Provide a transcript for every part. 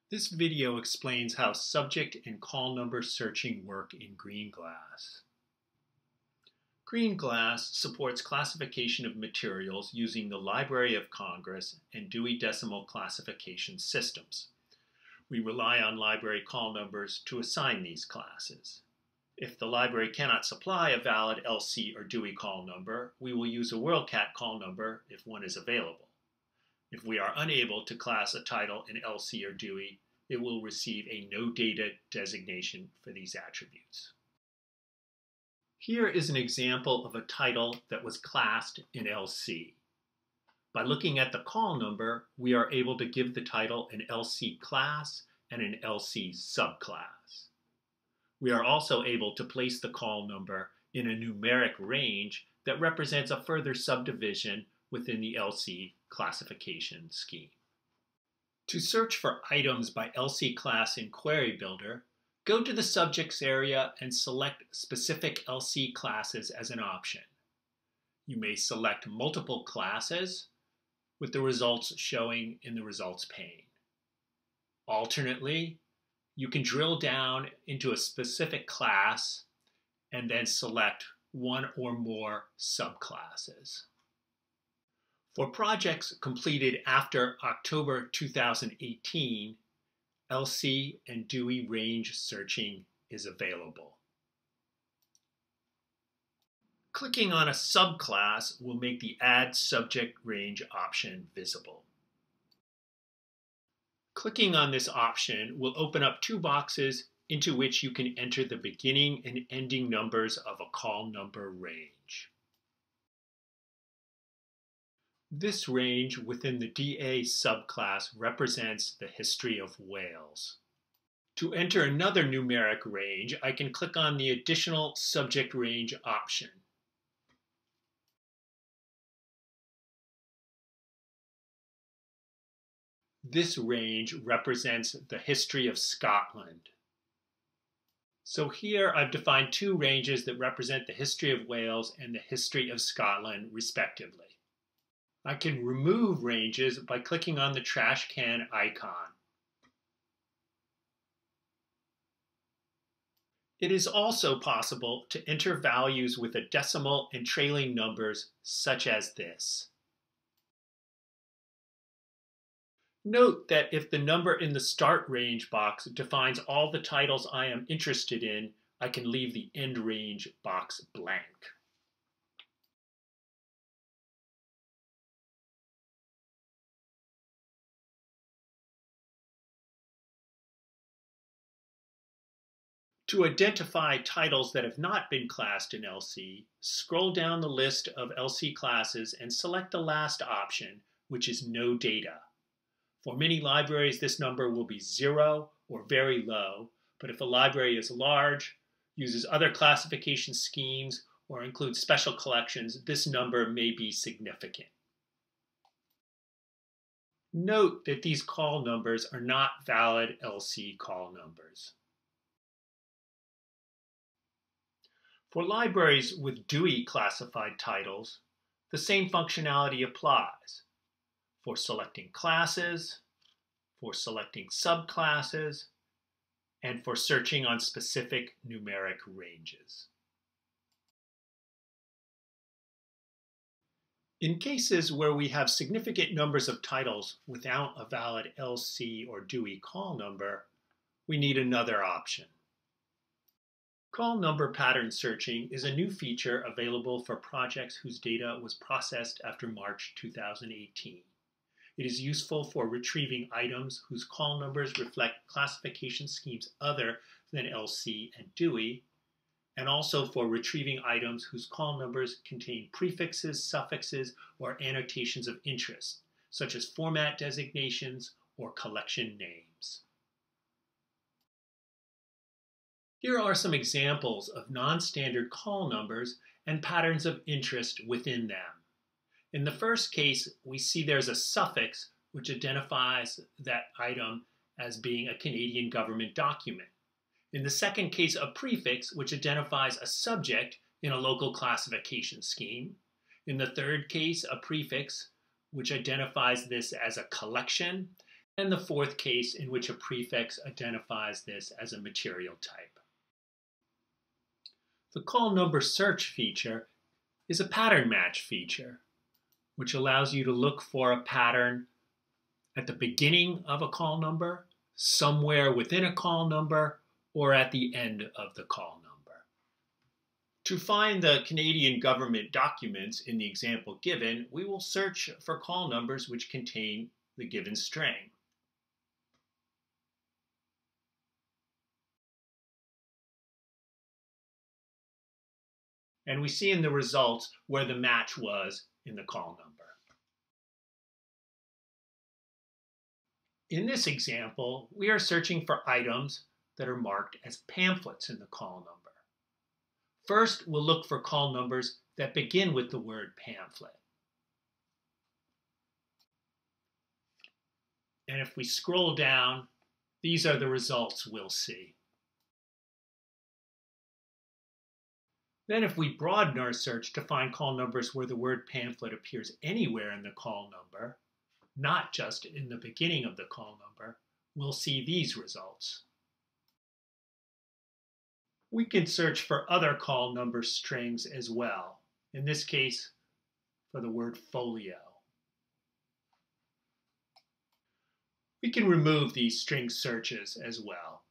This video explains how subject and call number searching work in GreenGlass. GreenGlass supports classification of materials using the Library of Congress and Dewey Decimal Classification systems. We rely on library call numbers to assign these classes. If the library cannot supply a valid LC or Dewey call number, we will use a WorldCat call number if one is available. If we are unable to class a title in LC or Dewey, it will receive a no data designation for these attributes. Here is an example of a title that was classed in LC. By looking at the call number, we are able to give the title an LC class and an LC subclass. We are also able to place the call number in a numeric range that represents a further subdivision within the LC classification scheme. To search for items by LC class in Query Builder, go to the Subjects area and select specific LC classes as an option. You may select multiple classes, with the results showing in the Results pane. Alternately, you can drill down into a specific class and then select one or more subclasses. For projects completed after October 2018, LC and Dewey range searching is available. Clicking on a subclass will make the Add Subject Range option visible. Clicking on this option will open up two boxes into which you can enter the beginning and ending numbers of a call number range. This range within the DA subclass represents the history of Wales. To enter another numeric range, I can click on the Additional Subject Range option. This range represents the history of Scotland. So here I've defined two ranges that represent the history of Wales and the history of Scotland, respectively. I can remove ranges by clicking on the trash can icon. It is also possible to enter values with a decimal and trailing numbers, such as this. Note that if the number in the Start Range box defines all the titles I am interested in, I can leave the End Range box blank. To identify titles that have not been classed in LC, scroll down the list of LC classes and select the last option, which is No Data. For many libraries, this number will be 0 or very low, but if a library is large, uses other classification schemes, or includes special collections, this number may be significant. Note that these call numbers are not valid LC call numbers. For libraries with Dewey classified titles, the same functionality applies for selecting classes, for selecting subclasses, and for searching on specific numeric ranges. In cases where we have significant numbers of titles without a valid LC or Dewey call number, we need another option. Call number pattern searching is a new feature available for projects whose data was processed after March 2018. It is useful for retrieving items whose call numbers reflect classification schemes other than LC and Dewey, and also for retrieving items whose call numbers contain prefixes, suffixes, or annotations of interest, such as format designations or collection names. Here are some examples of non-standard call numbers and patterns of interest within them. In the first case, we see there's a suffix which identifies that item as being a Canadian government document. In the second case, a prefix which identifies a subject in a local classification scheme. In the third case, a prefix which identifies this as a collection. and the fourth case in which a prefix identifies this as a material type. The call number search feature is a pattern match feature, which allows you to look for a pattern at the beginning of a call number, somewhere within a call number, or at the end of the call number. To find the Canadian government documents in the example given, we will search for call numbers which contain the given string. And we see in the results where the match was in the call number. In this example, we are searching for items that are marked as pamphlets in the call number. First, we'll look for call numbers that begin with the word pamphlet. And if we scroll down, these are the results we'll see. Then if we broaden our search to find call numbers where the word pamphlet appears anywhere in the call number, not just in the beginning of the call number, we'll see these results. We can search for other call number strings as well, in this case for the word folio. We can remove these string searches as well.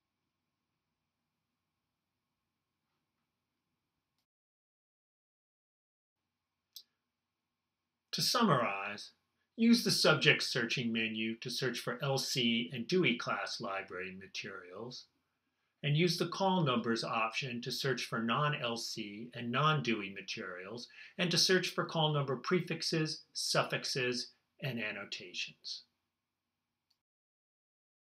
To summarize, use the subject searching menu to search for LC and Dewey class library materials, and use the call numbers option to search for non-LC and non-Dewey materials, and to search for call number prefixes, suffixes, and annotations.